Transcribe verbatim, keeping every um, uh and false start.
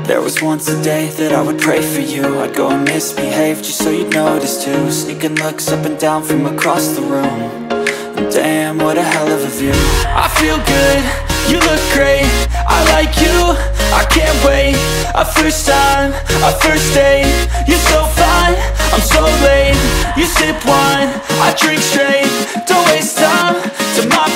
There was once a day that I would pray for you. I'd go and misbehave just so you'd notice too. Sneaking looks up and down from across the room. And damn, what a hell of a view. I feel good, you look great, I like you, I can't wait. A first time, a first date. You're so fine, I'm so late. You sip wine, I drink straight. Don't waste time to my